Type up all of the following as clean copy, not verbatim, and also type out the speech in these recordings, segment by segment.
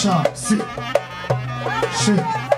Așa, si. Și.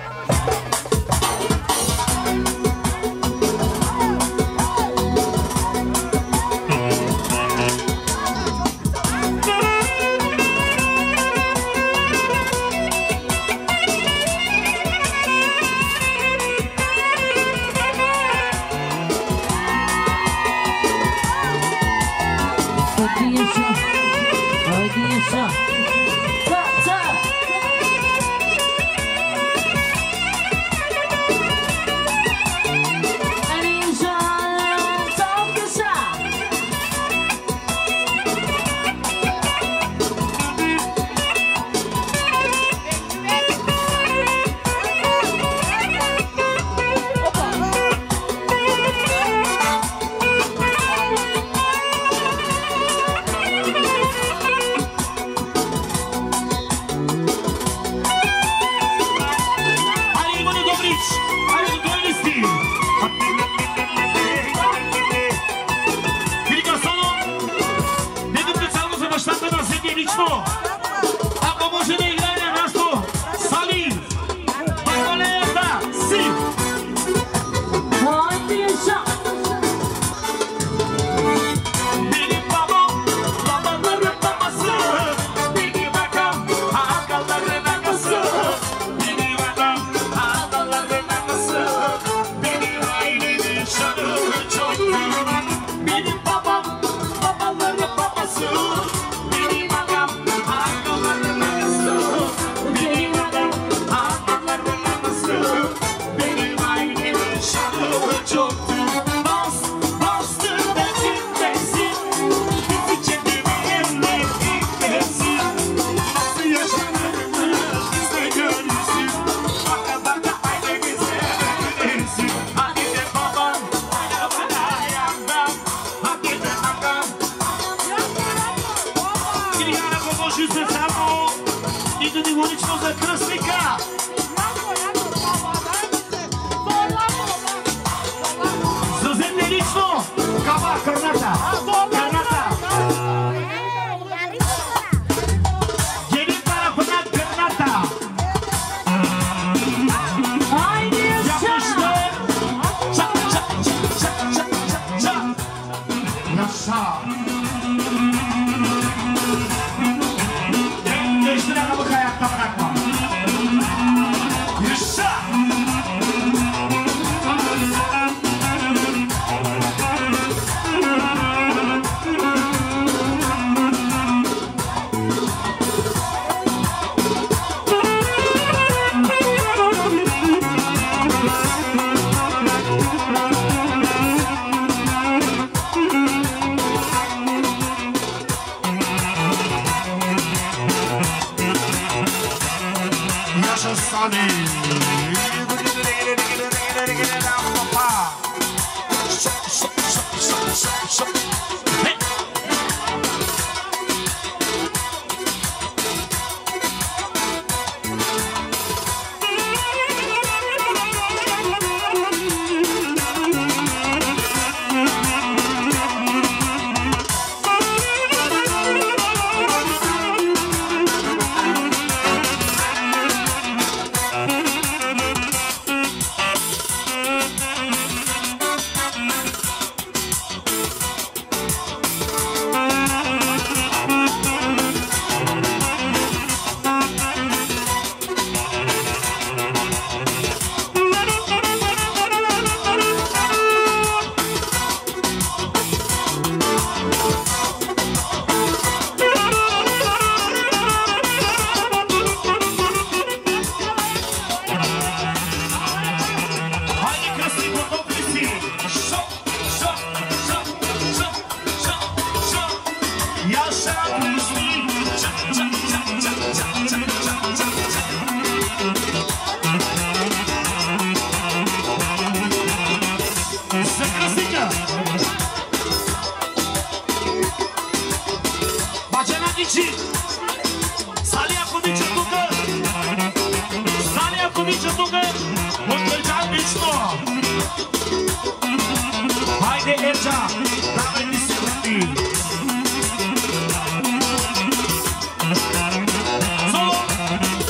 Haide, Erja, dame discuții. Solo.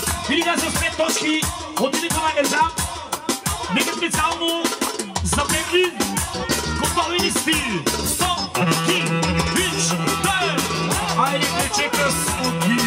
Hodinito najeżdżam. Nie wiem, całą zabiegli. Gotowy styl. 100, 5, 4. A nie wiecie, kosmoki.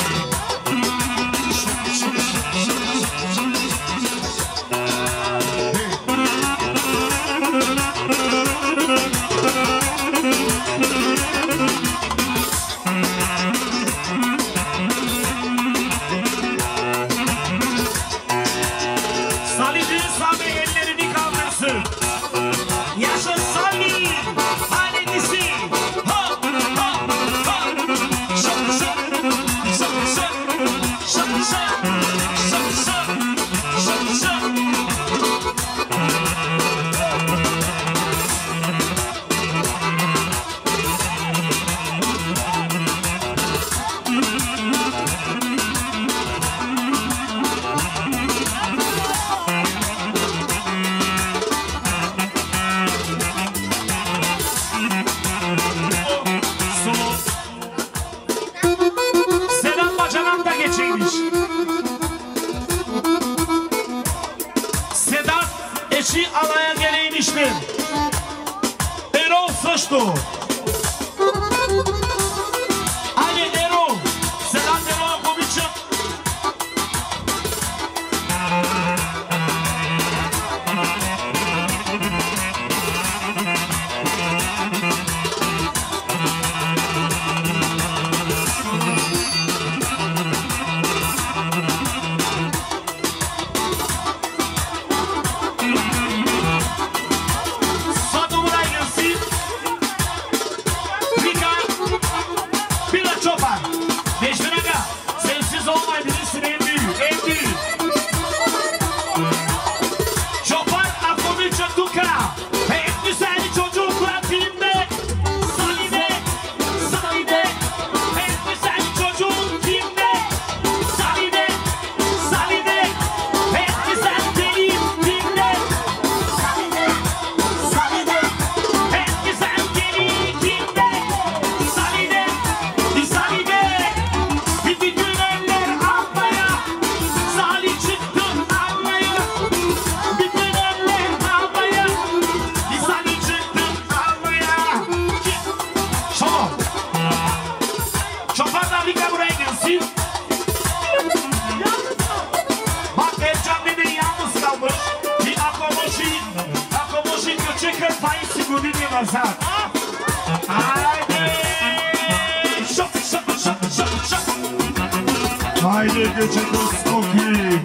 Haydi geçelim smoking.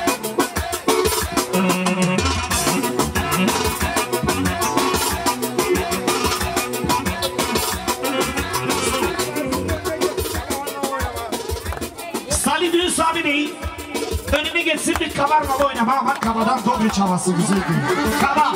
Salih Düğüs abi değil. Önüme geçsin bir kabarmalı oynama. Bak kabadan Dobriç havası güzel değil. Kaba.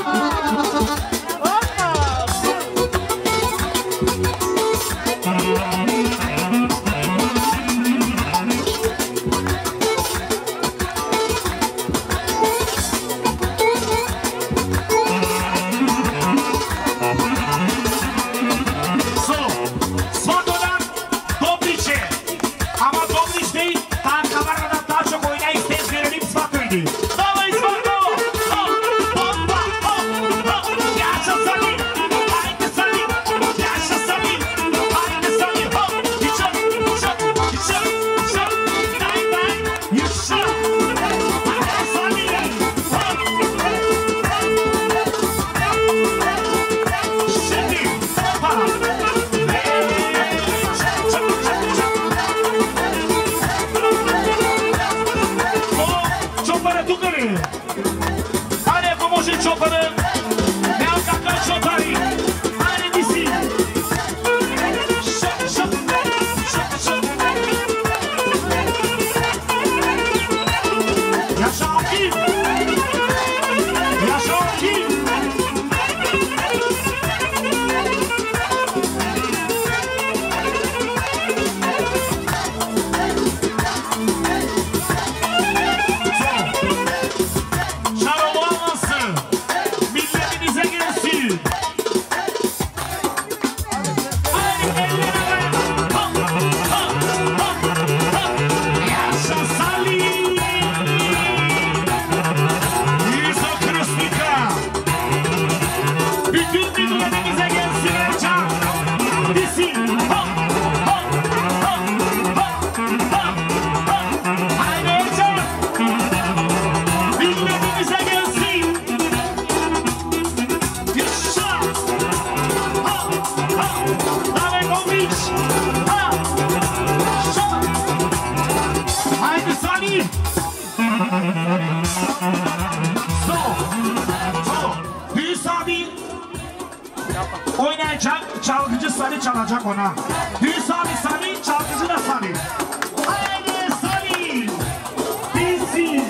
Hüs abi oynayacak, çalgıcı Salih çalacak ona. Hüs abi Salih, çalgıcı da Salih. Haydi Salih! Bilsin!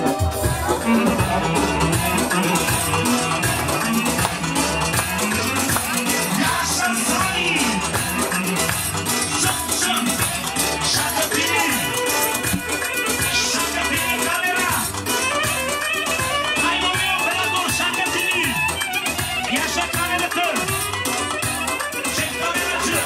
Yaşa Salih! Şak şak! Şaka beni! Şaka beni kamera! Haydi oraya dur şaka beni! Yaşa kameratör! Çek kameracı!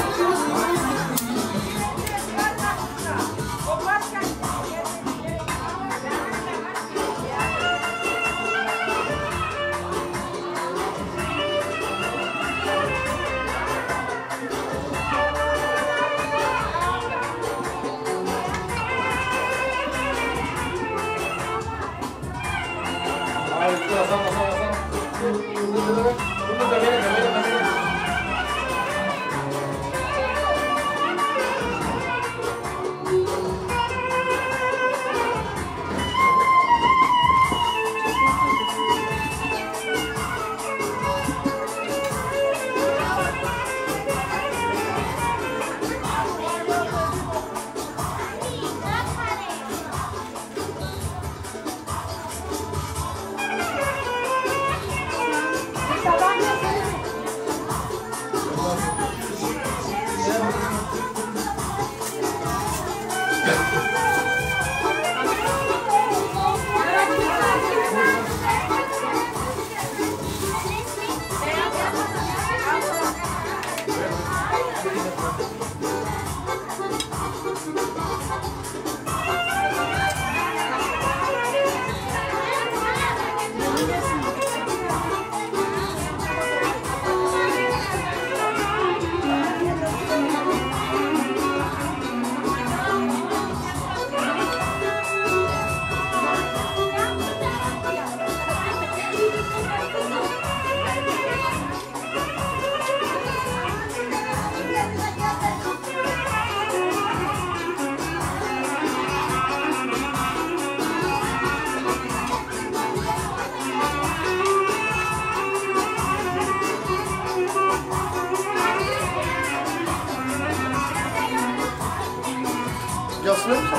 Yaslanır mısın?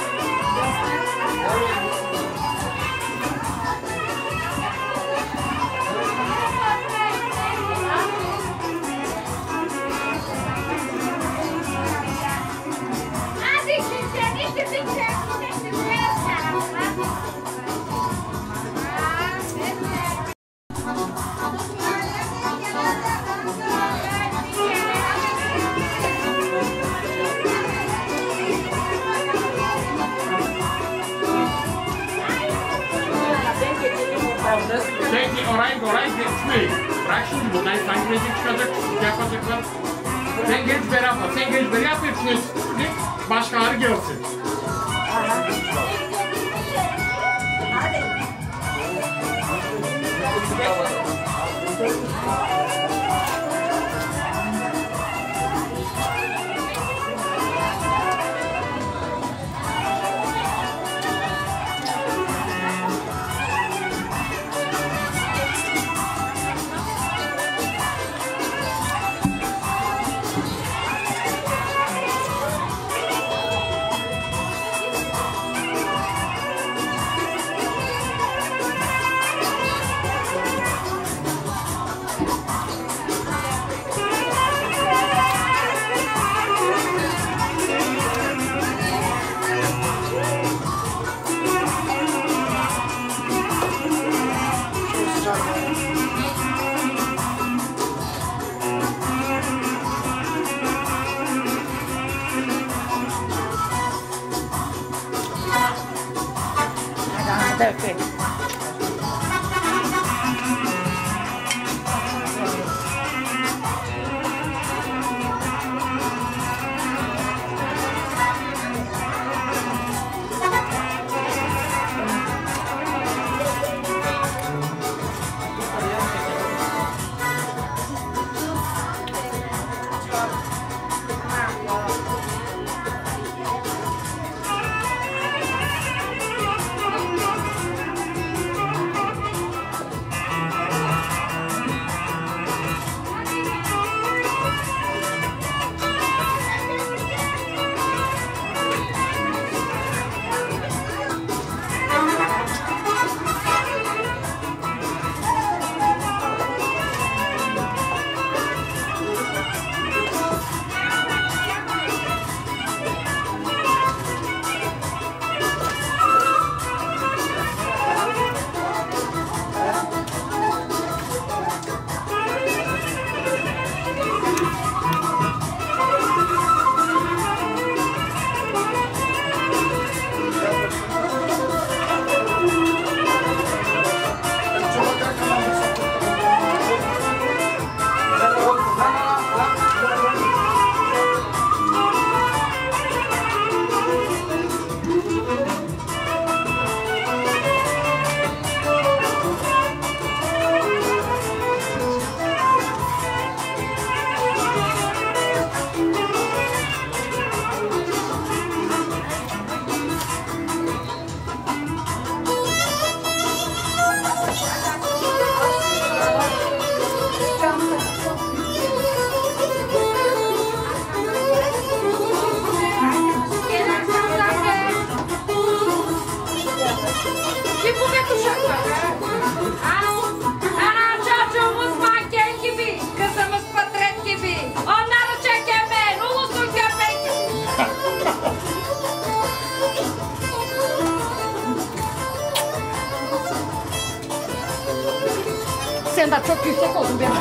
Orayı geçmeyin. Bırak şimdi buradan sanki recep çıkacak, yapacaklar. Sen geç beraber, sen geç beraber yapıyorsunuz. Başkaları görsün. Okay. sen de çok yüksek oldun benim.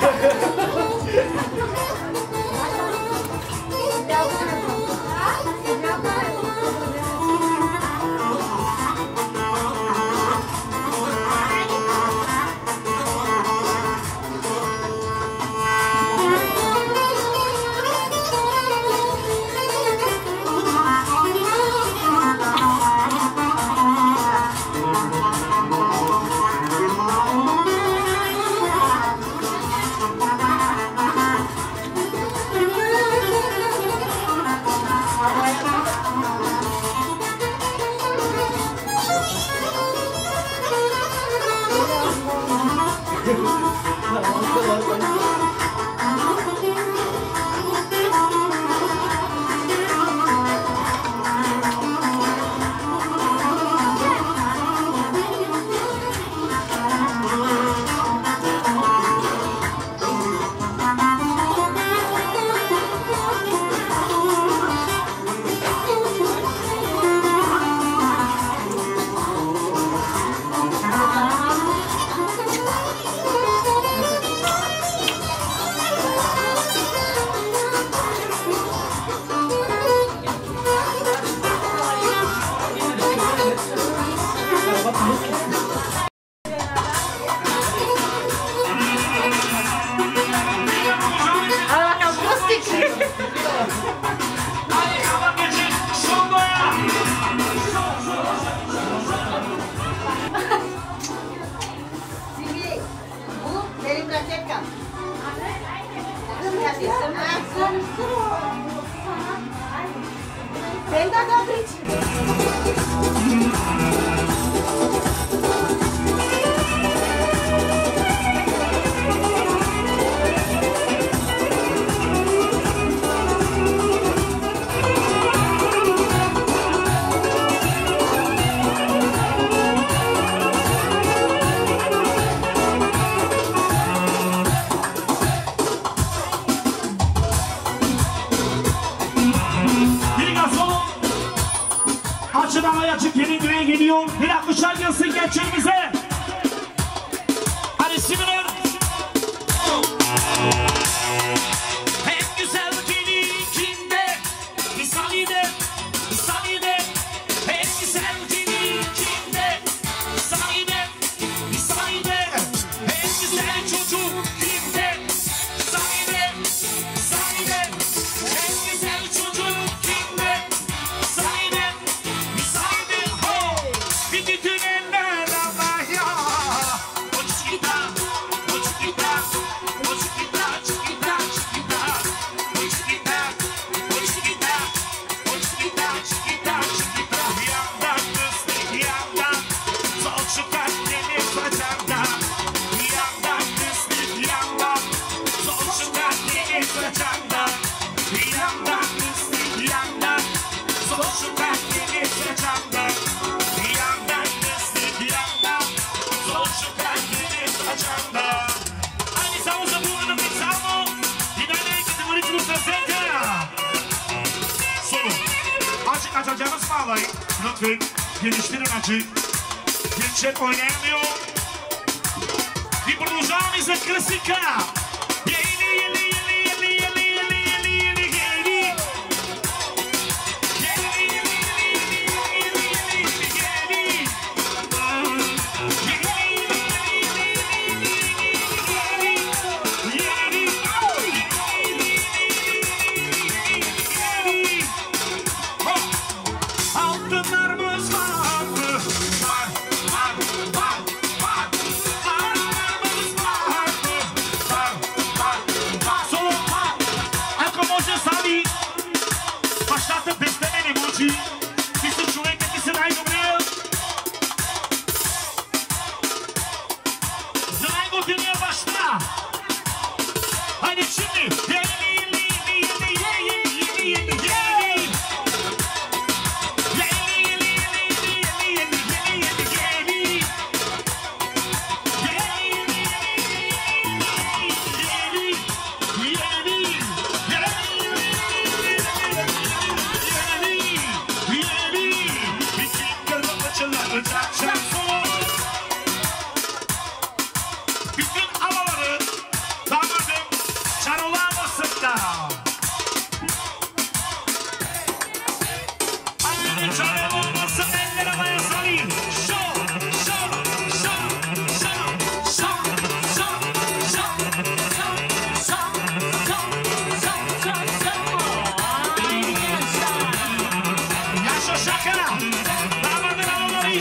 Geliştirin acı. Gençler oynayamıyor. Bir blues'umuzun klasika. Yeni yeni yeni yeni yeni yeni yeni yeni yeni. Yeni yeni yeni yeni yeni yeni. Altınlarımız var.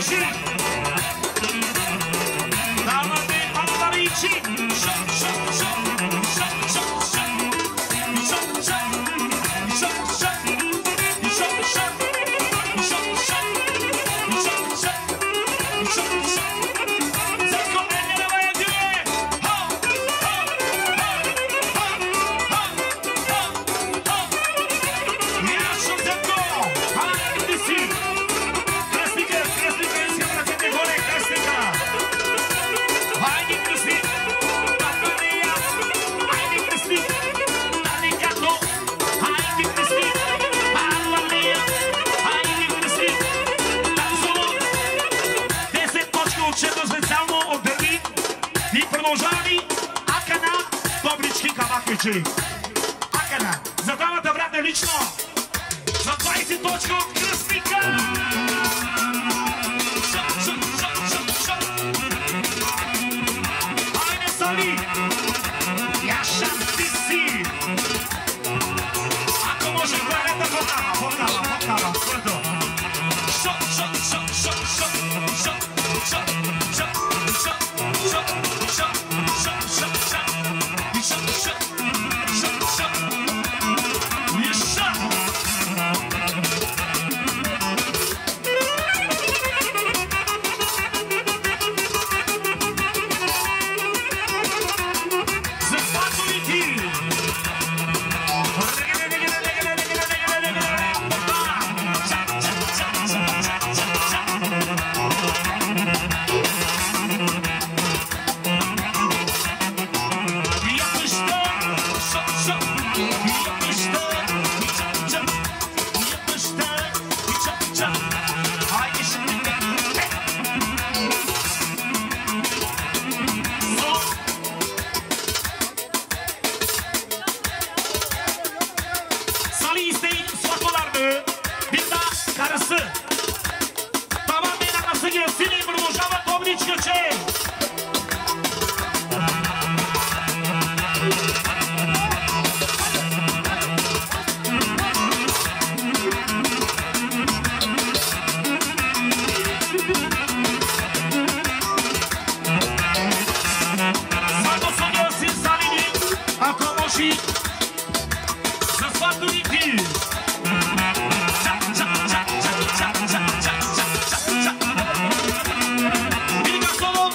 Акана, за двамата брата лично, за 20 точки от Кръстника! Айде, Сали! Яша ти си! Ако може, гледате покава, твърдо! Solo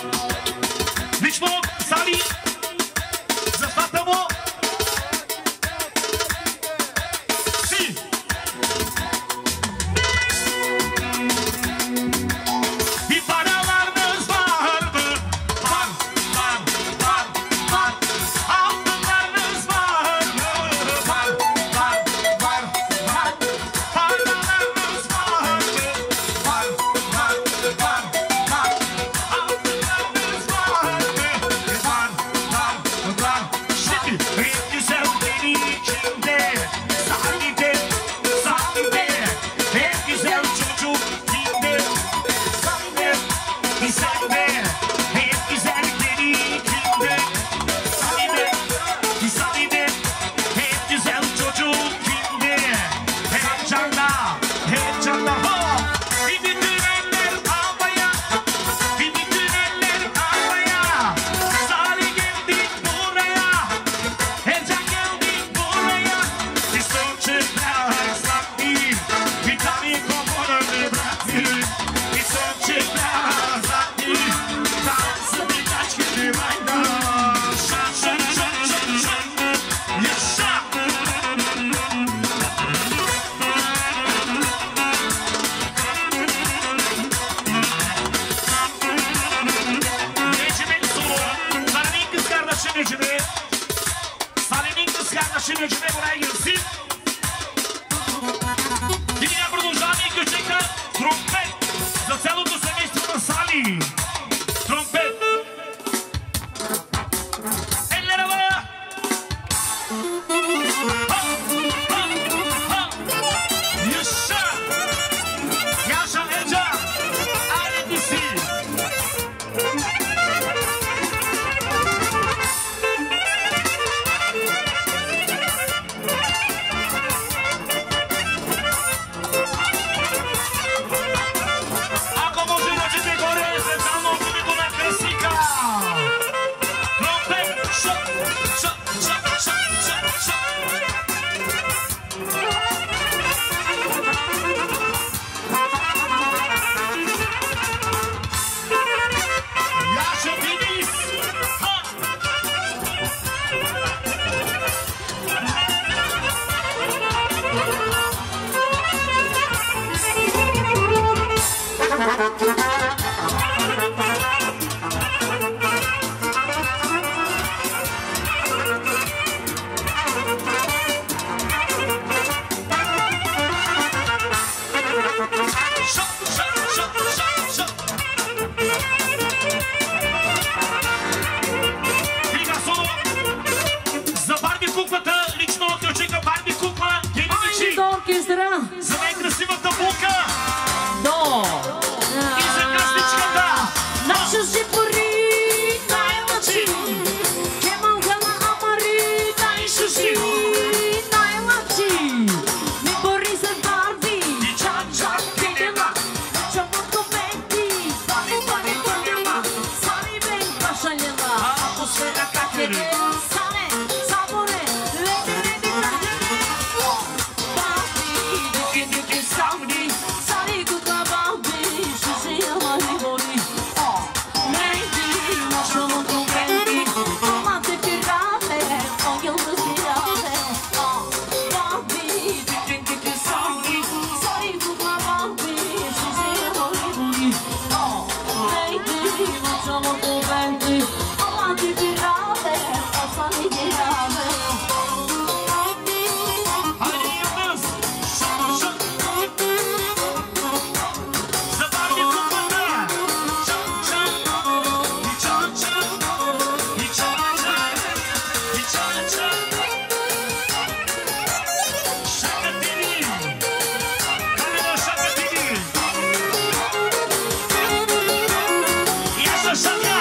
сестра. За най-красивата булка. До. И за кръстичката. Наша си пари, най-лъчи. Кемалга на Амари, най-шуши. Най-лъчи. Ми пари за Барби. И чак, пинела. Чамото бенти. Пари, пари, парила. Сани бен пашалила. Атмосфера как е ли? Сане, саборе. Лети, лети, лети. Барби, дуки, дуки, сауди. Сани кука Барби. Шуши, амари, бори. Менти, нашамото бенти. Амате пирате. Огъл да спирате. Барби, дуки, дуки, сауди. Сани кука Барби. Шуши, амари, бори. Менти, нашамото бенти. Amate pirate. Asani girate. Хайде Йонас. Шак. За Барби куклата. Чак. И чак. И чак. И чак. Шака ТВ. Хайде Шака ТВ. Яша Шака.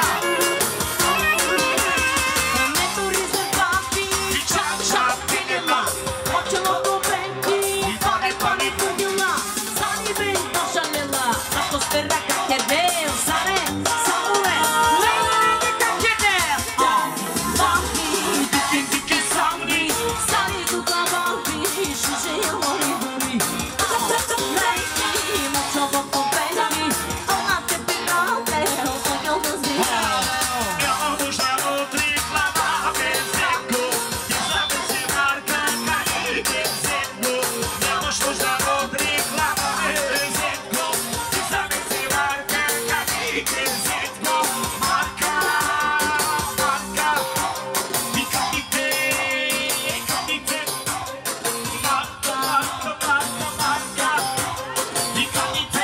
Метори за Барби. И чак, пинела. Очелото бенти. Пане, пане, кудила. Сани бен пашалила. Атмосфера как е бел. Сане, самуре. Лейли как е бел. Барби, дики, дики, сауди. Сани тука Барби. Шуши, амари, бори. Лейли, мочовото бенти. Амате пирате. Огъл да спирате. Няма нужда от реклама, безземко. Излага си марка, каите земко. Нямаш нужда от реклама, безземко. Излага си марка, каите земко. Марка. И каите. Марка. И каите.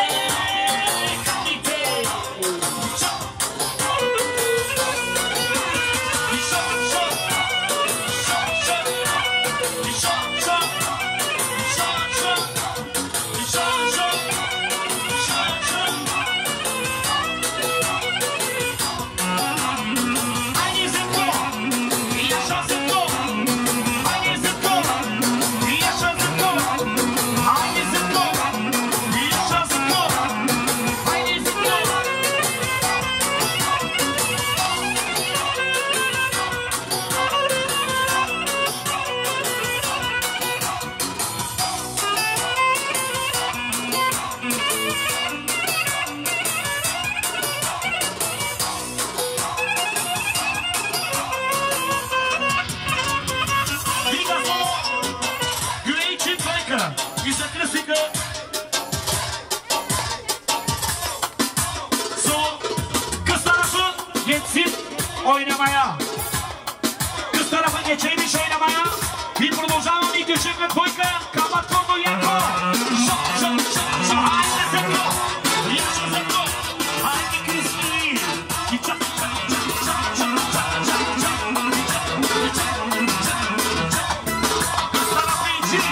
И за кръстика. Kıstarası geçsin oynamaya. Kız tarafı geçeymiş oynamaya. Bir продължаваме и течем двойка. Каматорно яко. Хайде зето. Яша зето. Хайде Кристи. И чак. Кız tarafı için.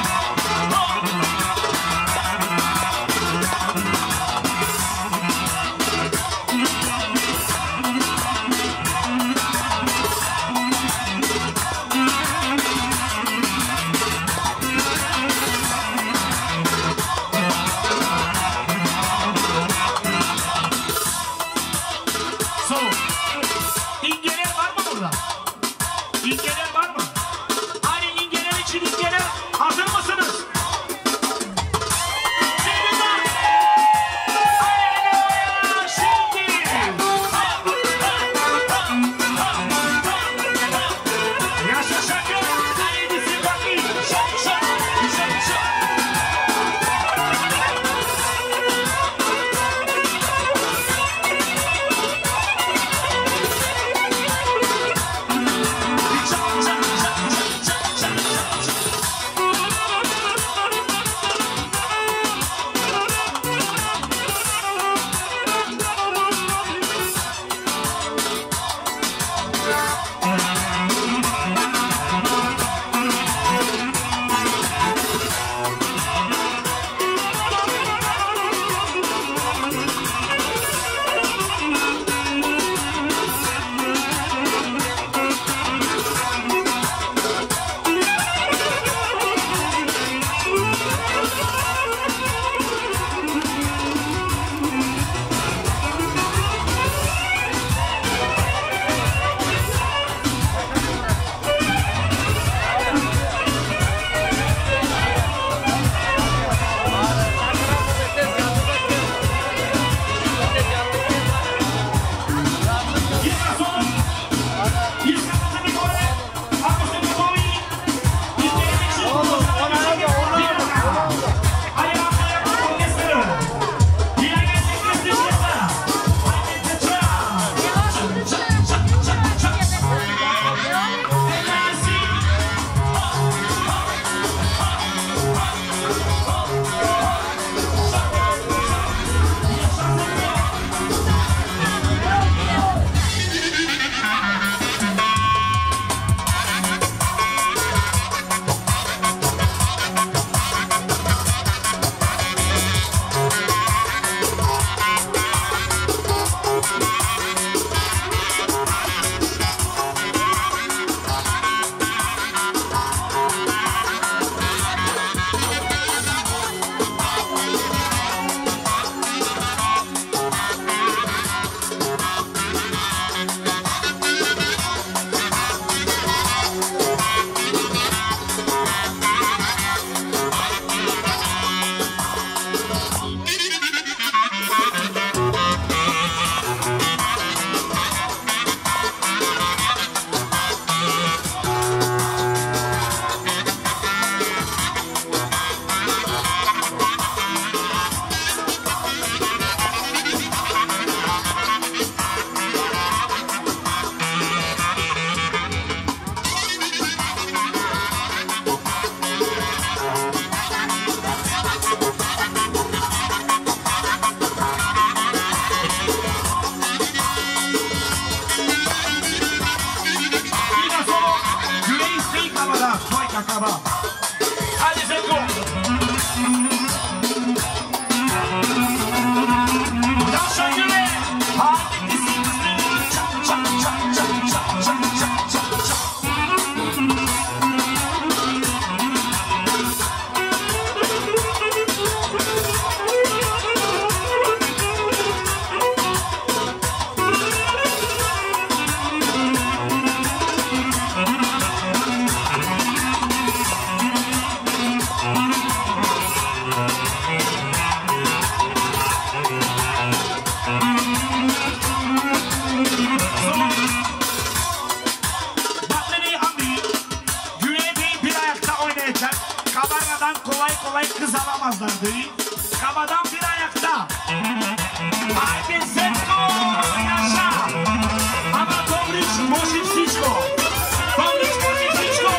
like kız alamazlar değil. Kabadan bir ayakta. Haydi Zetko yaşa. Ama Tobriç Moşif Siçko. Tobriç Moşif Siçko.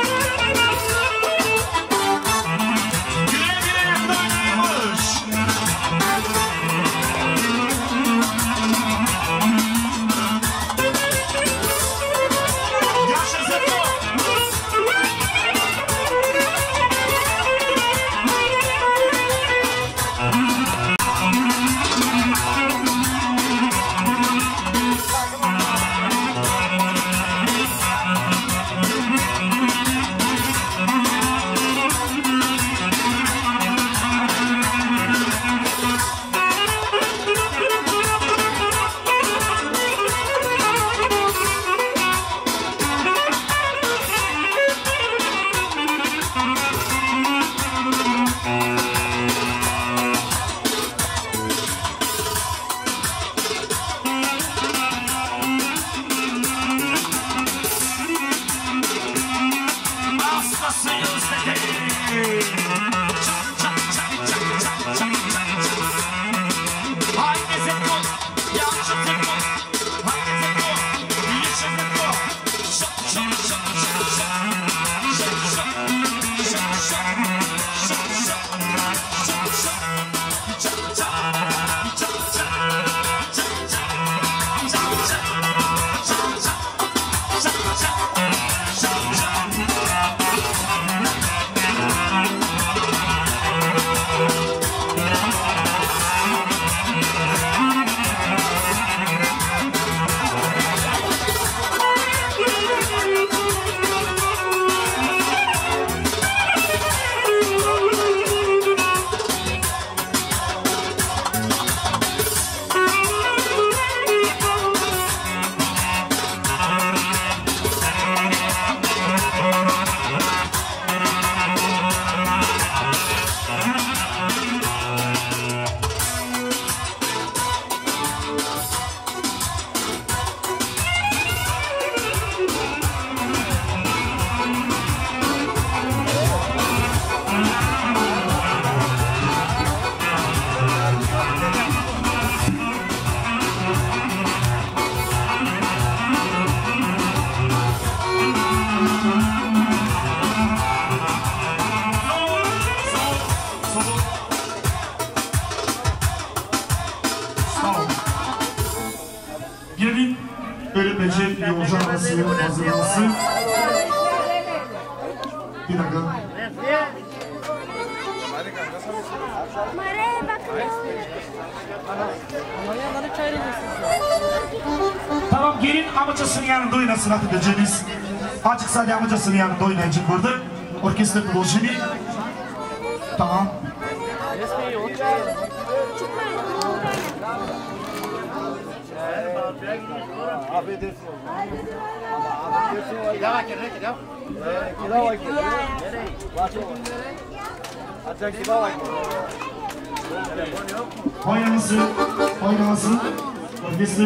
Güle güle yakta oynaymış. Yaşa Zetko. Gelin öğretmeci yolcu arabası hazırlansın. Bir dakika. Tamam, gelin amcasının yanında oynasın Hatice'miz. Açık sadece amcasının yanında oynayacak burada. Orkestra buluşunu. Tamam. Oynamasın, oynamasın. Orkestra.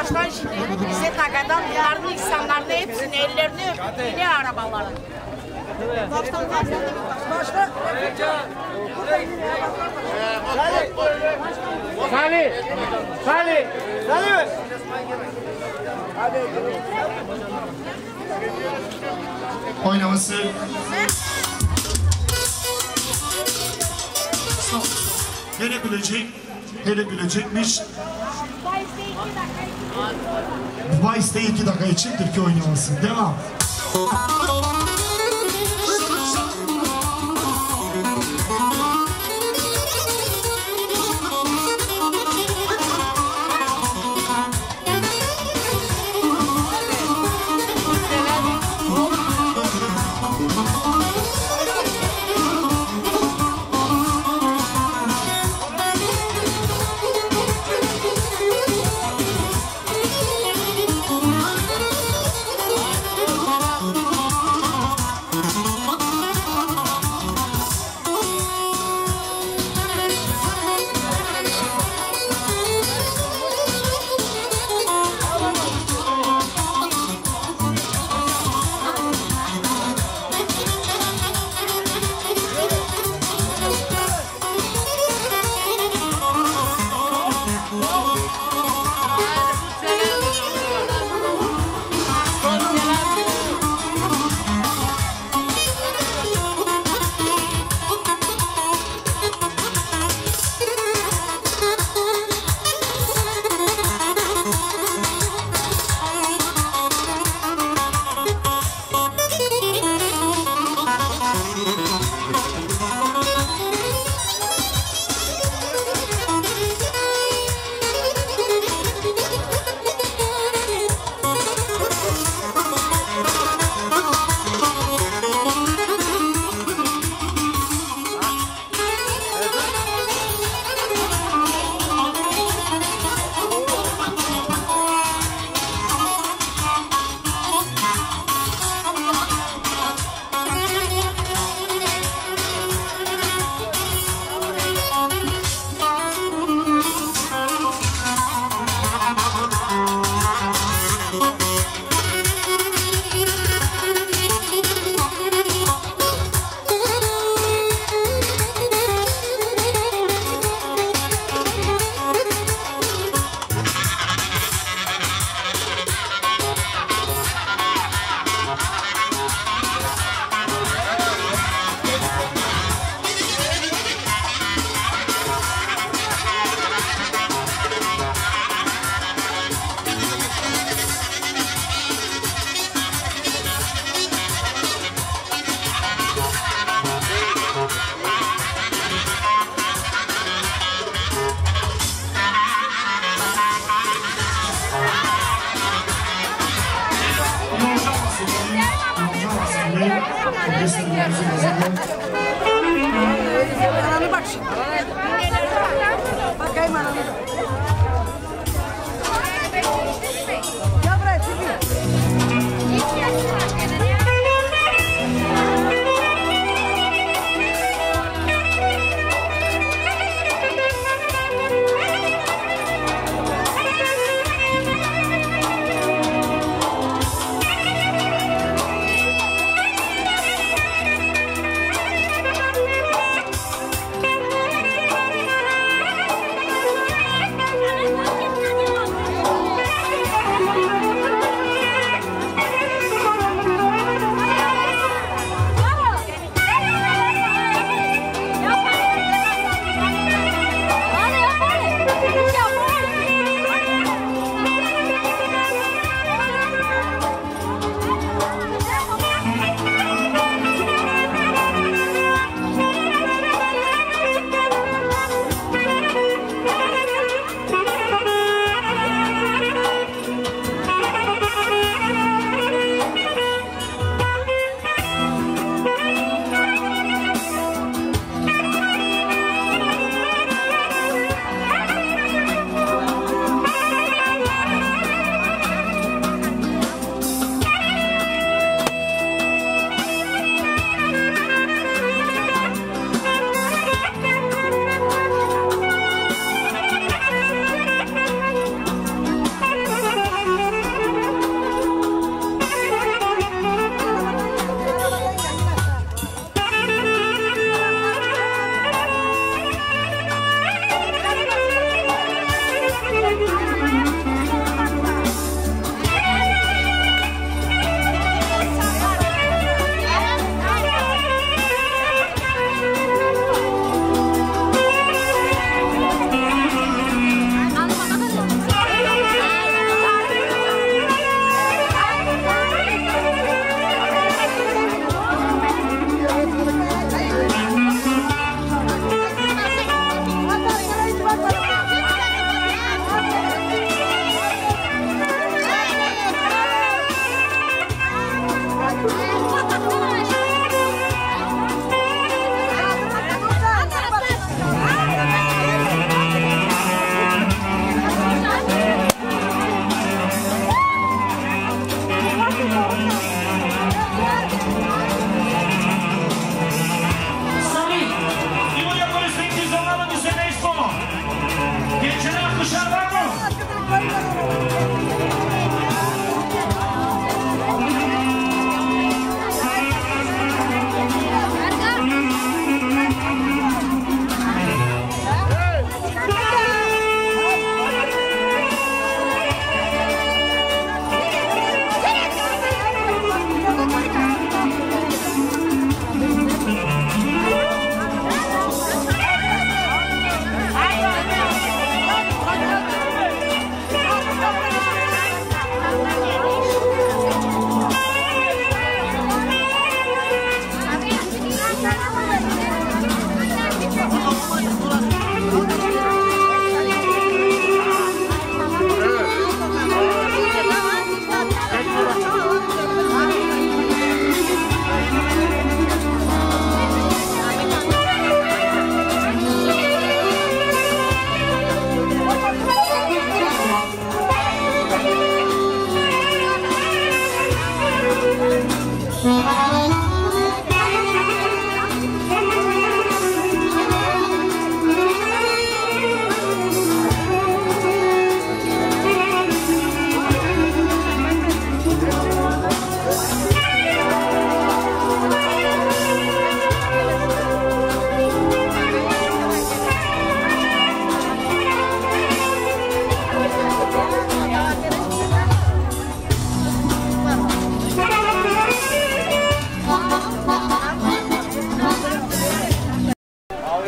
baştan şimdi bize takadan bunların insanların hepsini ellerini öptü arabaları. Başla. Salih! Salih! Salih! Oynaması. Hele gülecekmiş. Vice'de 2 dakika için Türkiye oynaması. Devam.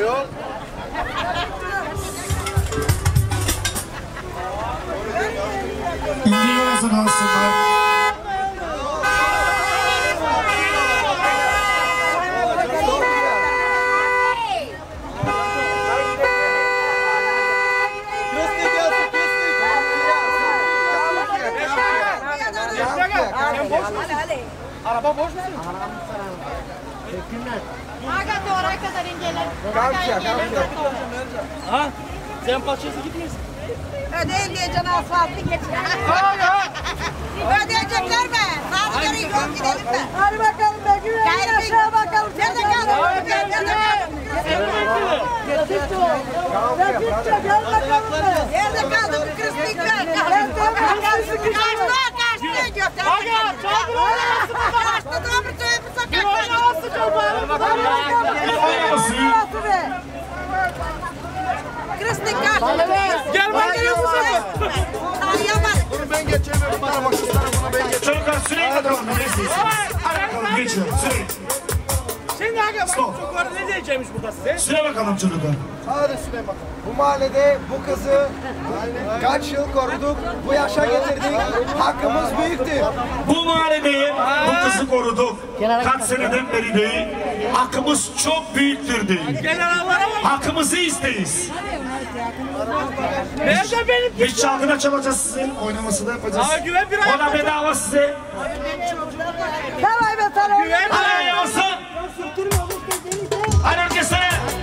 İnce yorasını alsınlar. Araba boş mu? Aga oraya kadar inceler. Ha? Sen paçası gitmiyorsun. Ödeyin diyeceksin asfaltı geçin. Ödeyecekler mi? Saatleri yok gidelim mi? Hadi bakalım be güvenin aşağı bakalım. Nerede kaldın? Nerede kaldın? Gel bakalım be. Nerede kaldın bu kırıslık be? Kaçtı. Aga çaldır oynasın bu da. Kaçtı da mı söyleyeyim bu sokakta? Bir oynasın çaldır. Kırıslık kaçtı. Gel bakalım bu sefer. Bunu ben geçemiyorum. Bana bak şu tarafına ben geçemiyorum. Çocuklar süreyi bakalım. Ne istiyorsunuz? Hadi bakalım geçin. Süreyi. Şimdi aga bak Stop. çocuklar ne diyeceğimiş burada size? Süre bakalım çocuklar. Hadi Süleyman. Bu mahallede bu kızı kaç yıl koruduk, bu yaşa getirdik. Hakkımız büyüktür. Bu mahallede bu kızı koruduk. Kaç seneden beri değil. Hakkımız çok büyüktür değil. Generallara bak. Hakkımızı isteyiz. Nerede benim? Biz çalgıda çalacağız sizin. Oynaması da yapacağız. Aa güven bir ay. O da bedava size. Güven bir Hadi ay. oynamasın. Hadi herkese.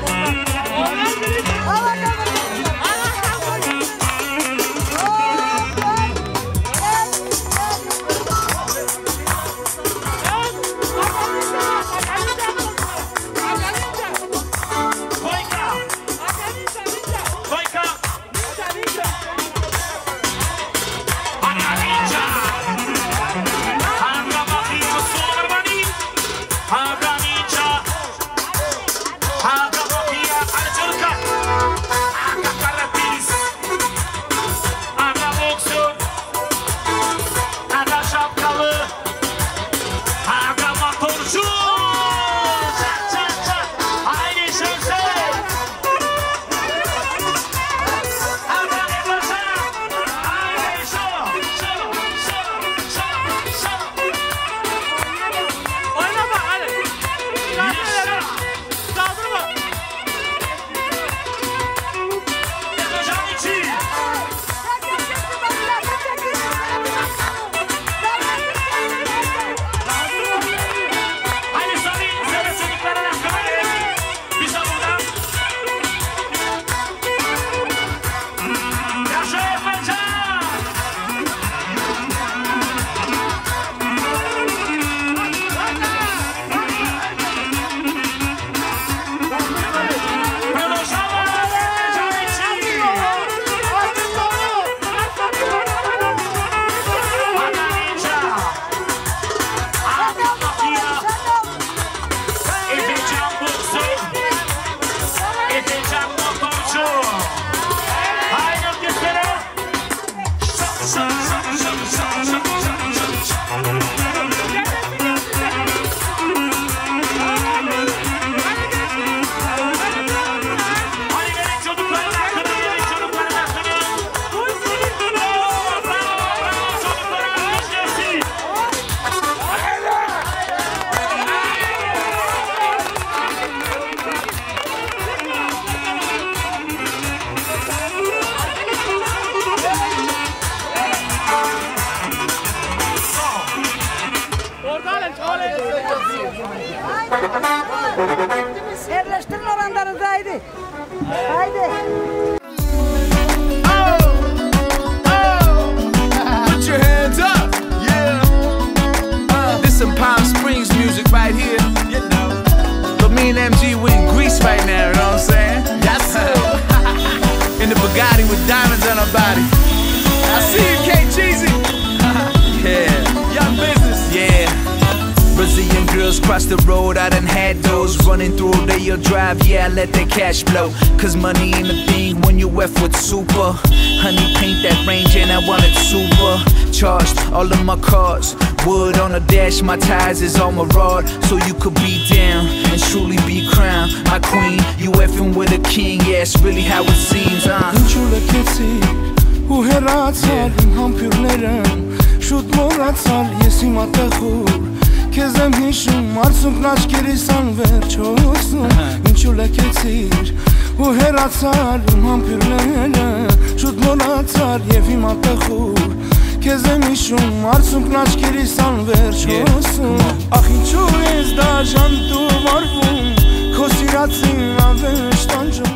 Yerleştirin oranlarınızı haydi. Haydi. Put your hands up, yeah. This some Palm Springs music right here, you know. But me and MG, we in Greece right now, you know what I'm saying? Yes, sir. In the Bugatti with diamonds on our body. I see you, KGZ. Yeah, young business, yeah. Brazilian girls cross the road, I done had those. Running through their drive, yeah, I let that cash flow. Cause money ain't a thing when you F with super. Honey, paint that range and I want it super charged. All of my cars, wood on the dash, my tires is on my rod. So you could be down and truly be crowned. My queen, you F'ing living with a king, yeah, it's really how it seems, Ինչու լքեցիր ու հեռացար իմ համբյուրները Շուտ մոռացար ես հիմա տխուր Քեզ եմ հիշում արցունքն աչքերիս անվերջ հոսում Ինչու լքեցիր ու հեռացար իմ համբյուրները Շուտ մոռացար եւ հիմա տխուր Քեզ եմ հիշում արցունքն աչքերիս անվերջ հոսում Ախ ինչու ես դաժան դու վարվում Քո սիրածին անվերջ տանջում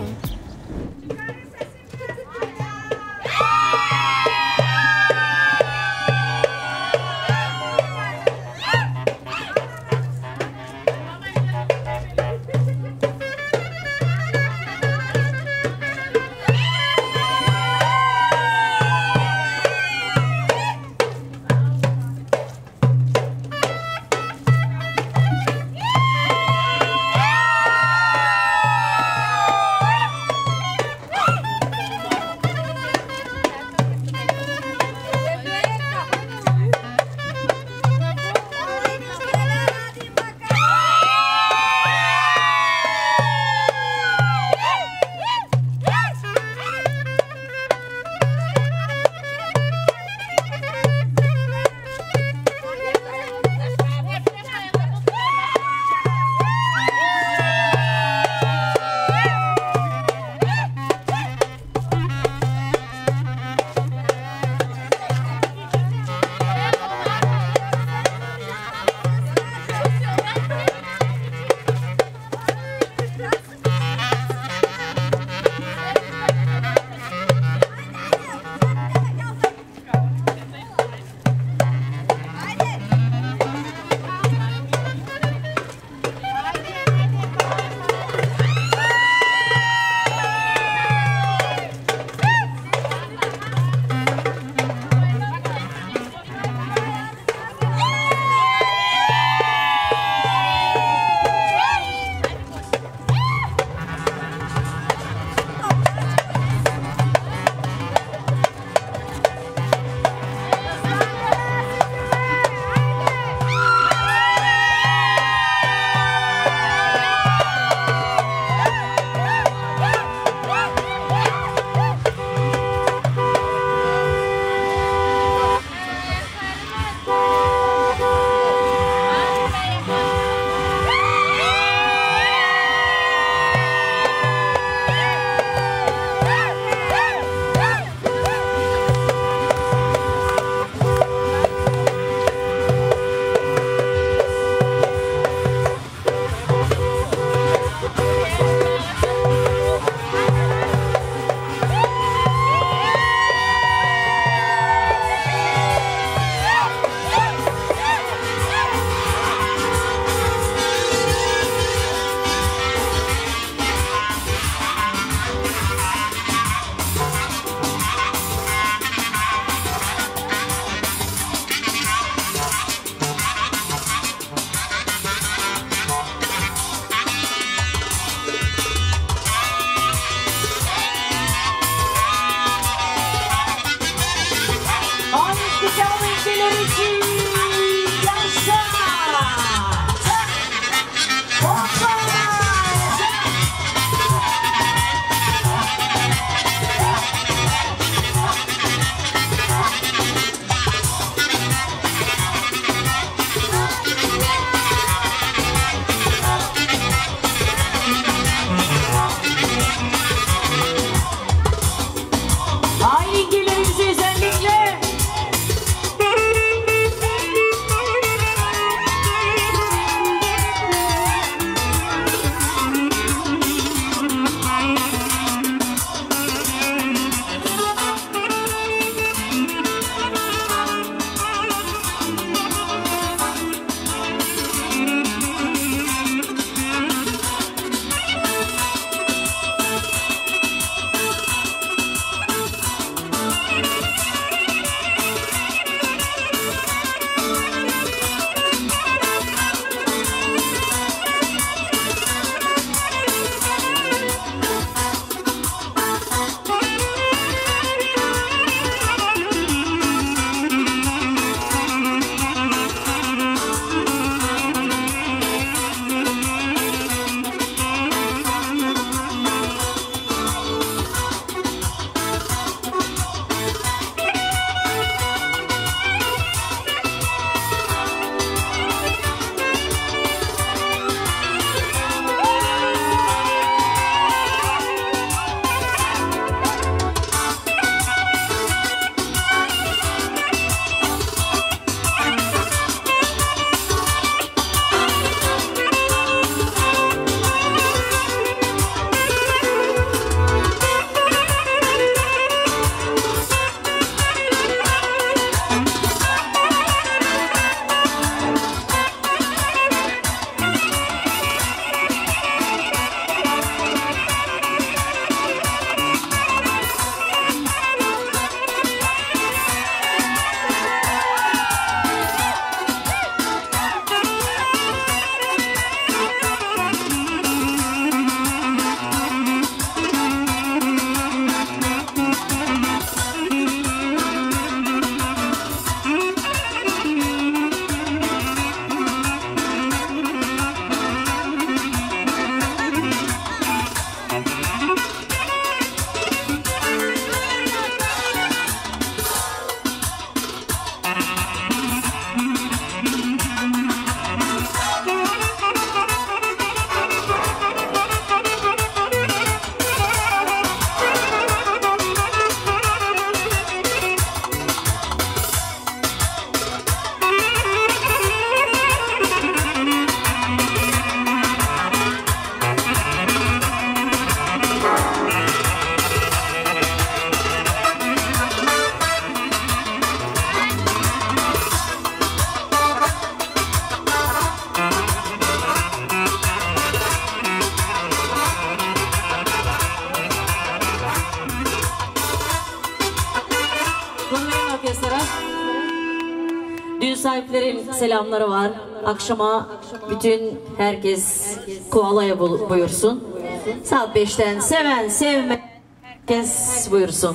sahiplerin selamları var. Akşama bütün herkes koalaya buyursun. Saat 5'ten seven sevme herkes buyursun.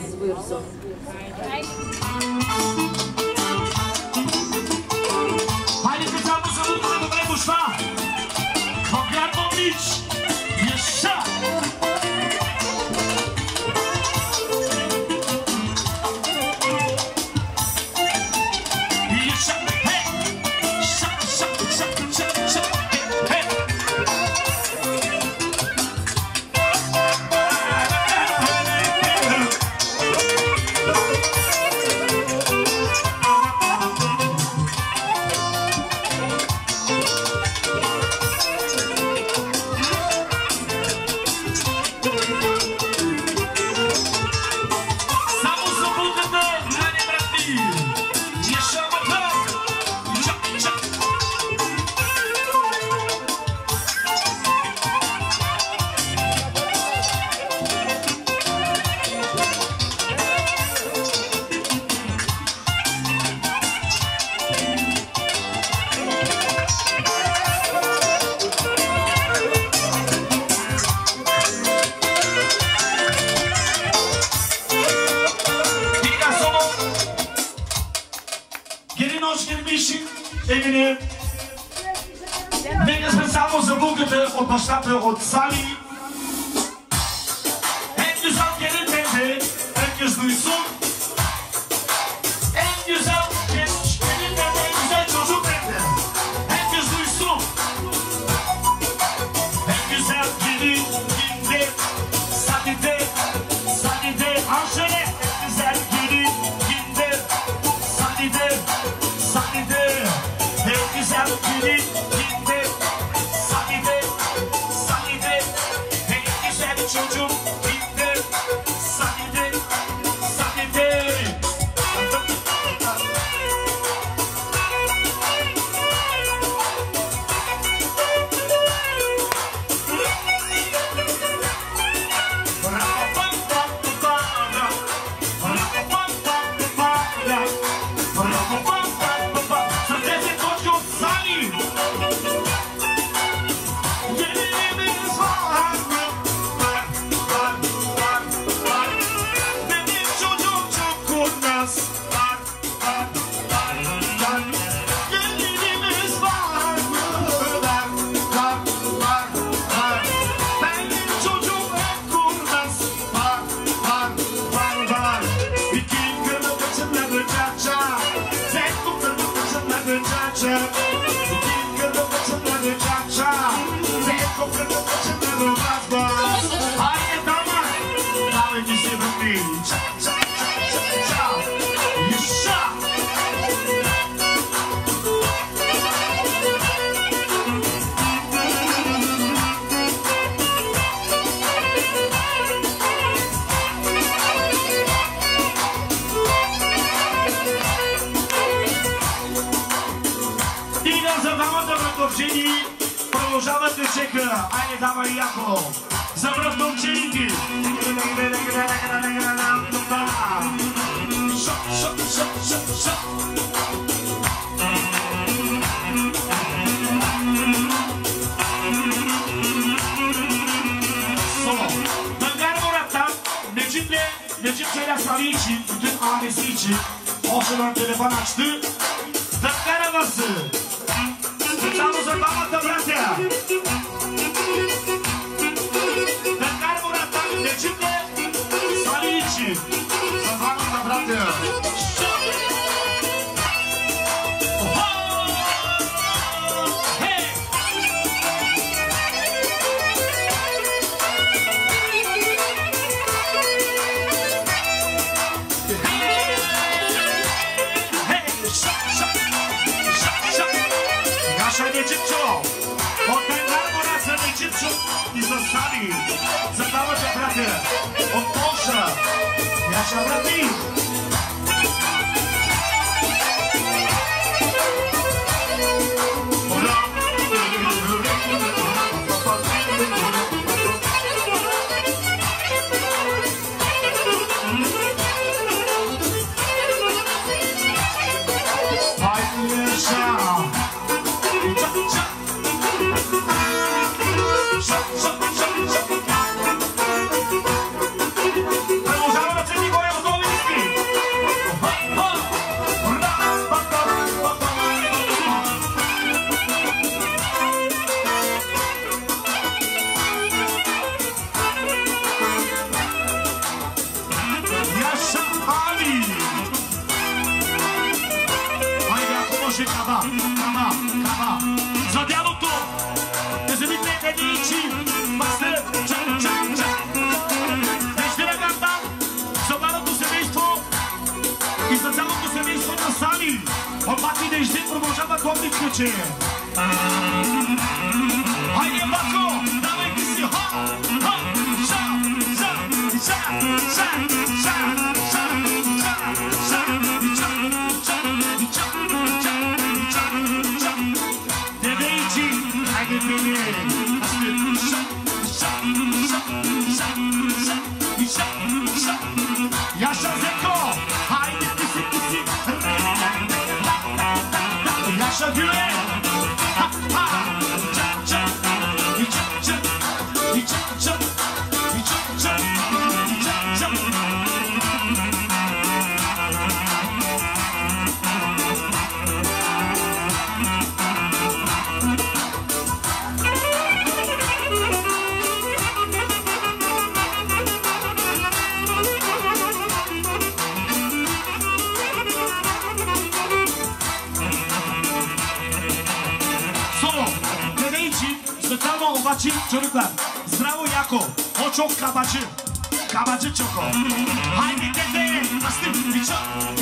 Haydi kızlarımızı bulduğunu buymuşlar. Kogramovic, yaşa! Evine neka specijalno zabukate od maštapa od sali. En güzel gelin bende, herkes duysun. En güzel gelin bende, en güzel çocuk bende. Herkes duysun. En güzel gelin bende, sanide, sanide, Anşele. En güzel gelin bende, sanide, sanide. En güzel gelin bende, sanide, sanide. En güzel çocuk bende, sanide, sanide. Продолжаваме да чека. Айде, давай яко. За връвновченики. Българ Мураттан, Necip Çeyrek Sali için, bütün ailesi için Oşalan telefon açtı. Dağlar havası. Специално за двамата братя. Дънкар Мураттан, Necip Sali için. За двамата братя. Necipço, od Dънкар Мураттан Necipço и за Sali, за двамата братя, от Полша, Яша брати. Haydi Za dijalog to. Ne zamite dedići. Pastor, ča. Deždira ganda. Za malото семейство. И за цялото семейство на Сали. От Бати Дежди продължава Комничка, че е. Хайде, Бако, давайте си. Девейчи, хайде, били. Яша Зеко, хайде, киси. Яша Дюе. Специално обаче човека. Здраво, яко. Очок кабачи. Кабачи чоко. Хайде, дете. Пасти. Вича.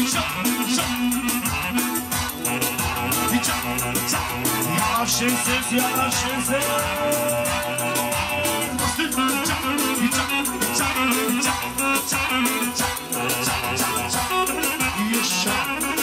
Яше се. Пасти. Вича. Яша.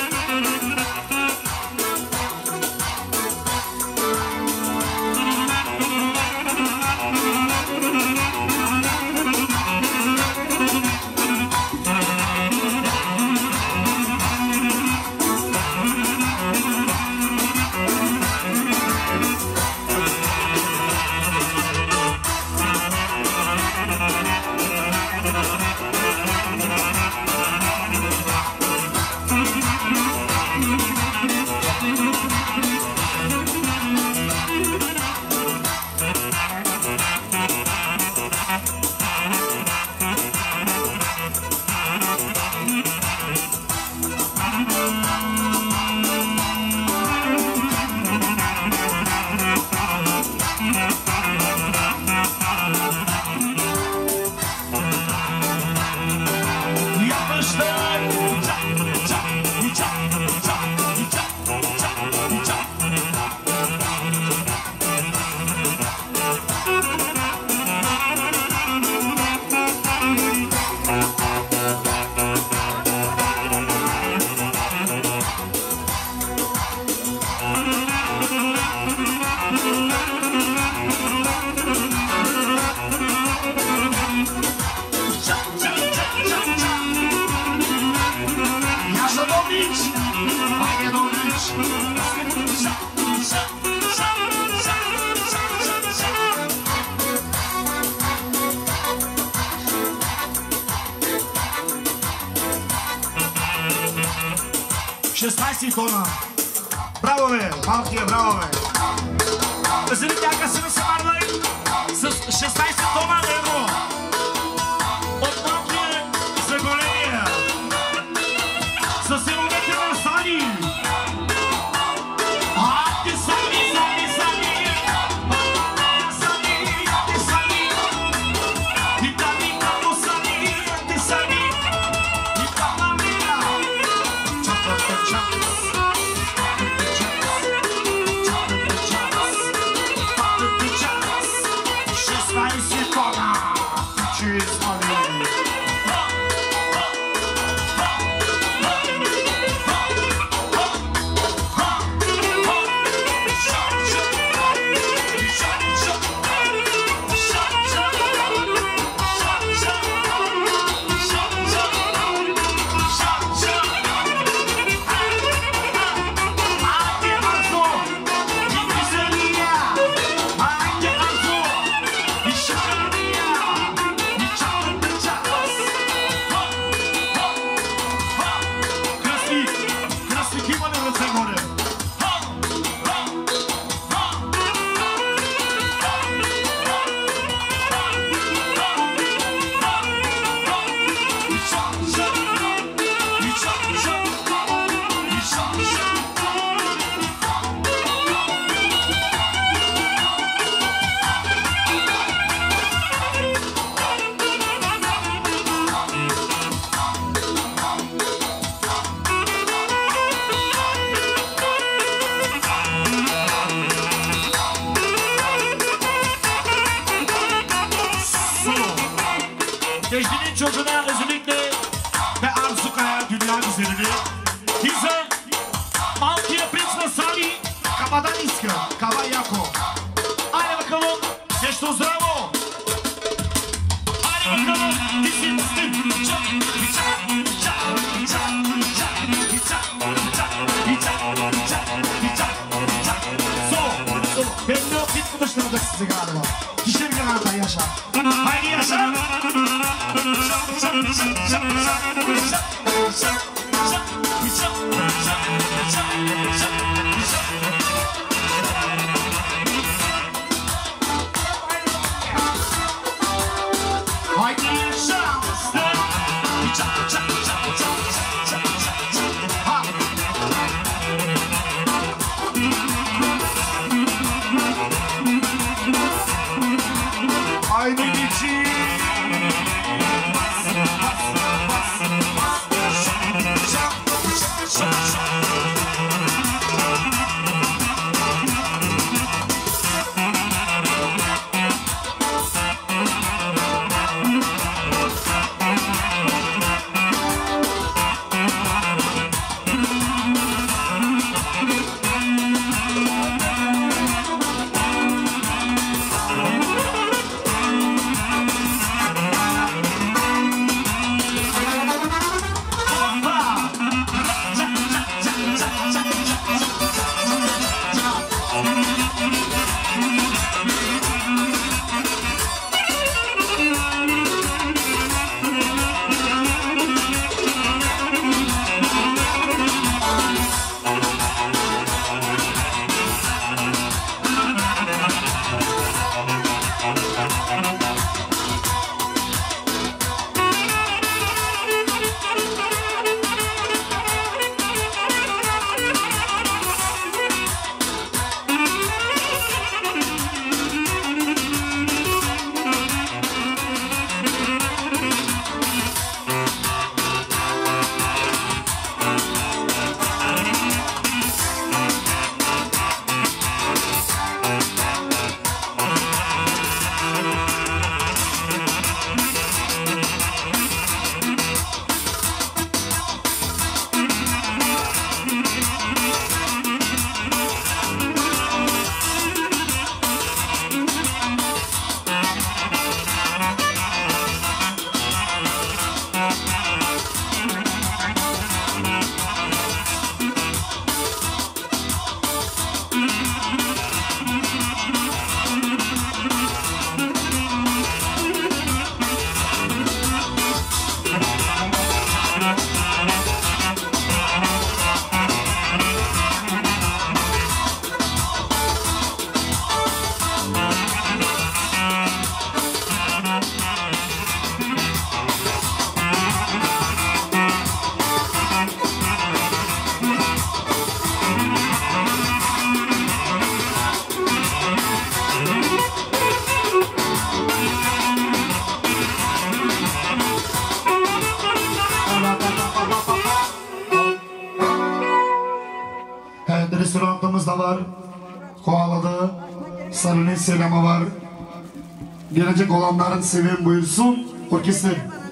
Тона. Браво, бе! Малкия, браво, бе! Вземи тяка си на Самарлай с 16 тона евро. От малкия за големия. С силовете на Сани. Ти Сани! Ти Тани, като Сани! Ти Сани! Ти Тамамия! Чаката. Necdi'nin çocuğuna özellikle ve Arzu Kaya dünya güzelini. Bize Malkiye Prince Salih Kabadan iska, Kaba Yako. Hadi bakalım, Necdi Zdravo. Hadi bakalım, dizin üstün. Ben de o fit kuduşturduk sizi galiba. Kişi bir kadar yaşa. Haydi yaşa. Haydi yaşa. Haydi geçin. Restoranımız da var. Koala'da Sarı'nın selamı var. Gelecek olanların sevin buyursun. Orkestra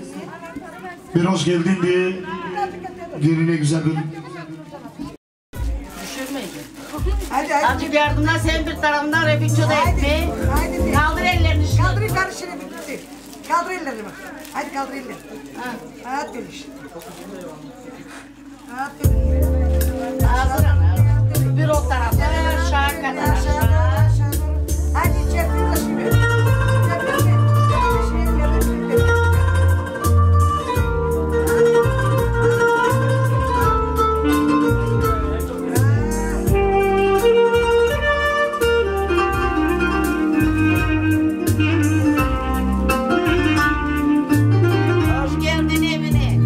bir hoş geldin diye yerine güzel bir... Hadi Azıcık yardımdan sen bir tarafından rebiço da etme. Kaldır ellerini işte. Kaldır karışını bitti. Kaldır ellerini bak. Hadi kaldır ellerini. Hadi dönüş. Hadi dönüş. Hazır ana. Bir o tarafa aşağı kadar. Hadi çekil de şimdi. Hoş geldin evine.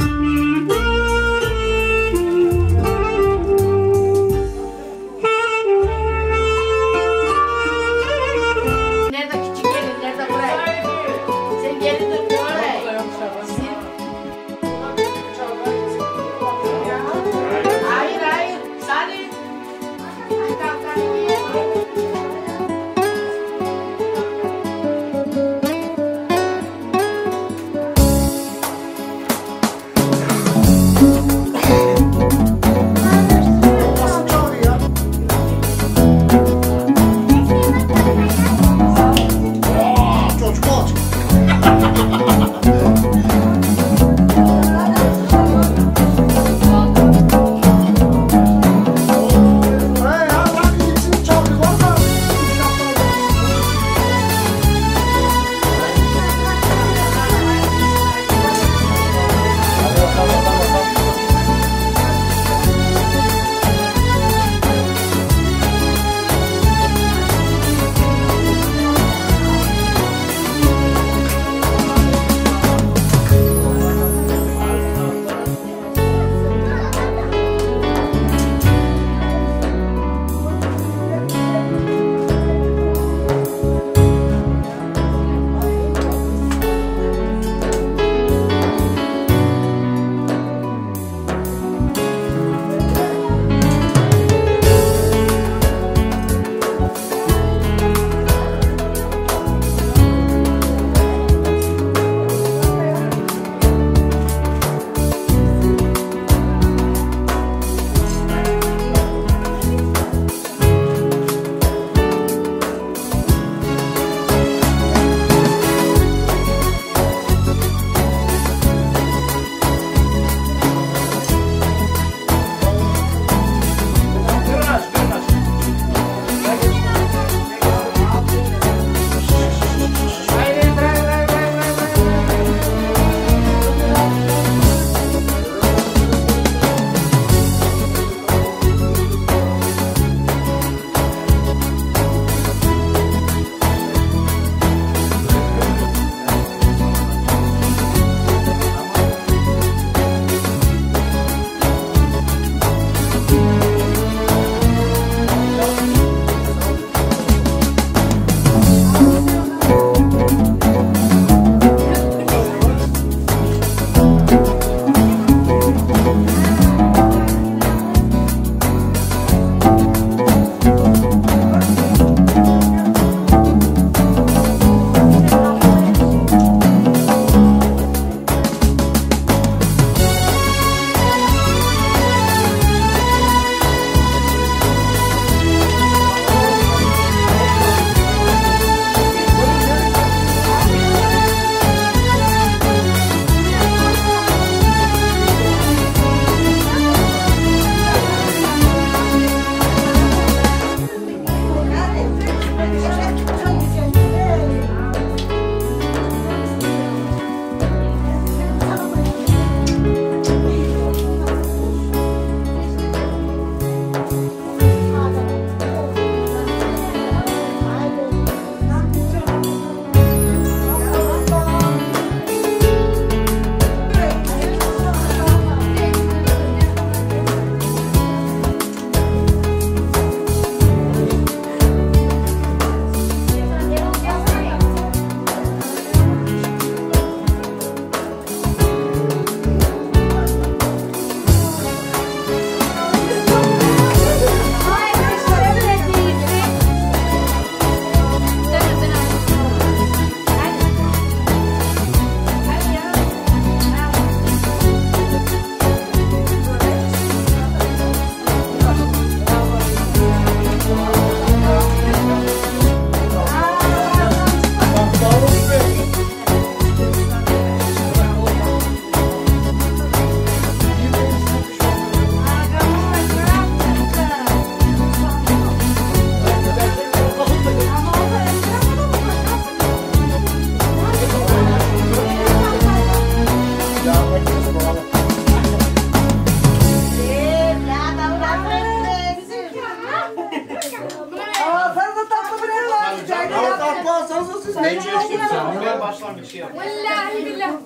sonra bir şey yap. Vallahi billahi.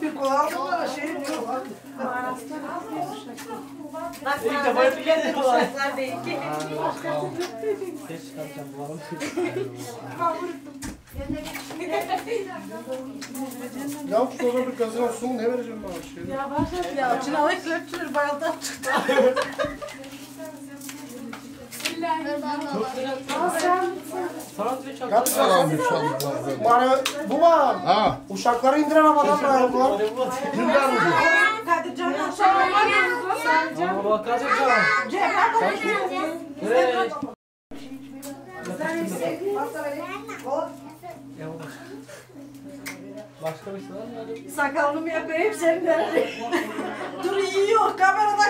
İlk defa yapacağız kolay. Ya sonra bir gazına su ne vereceğim bana şey? Ya başlat ya. Çınalı klepçülür bayıldan çıktı. Yapacağım bir şey. Bana bu var. Ha. Uşakları indiren havadan bıraktılar. Kimler mi? Kadir Can'ın aşağı Ama bak Kadir Can. Evet. Başka bir şey var mı? sakalımı yapayım senden. Dur yiyor kamerada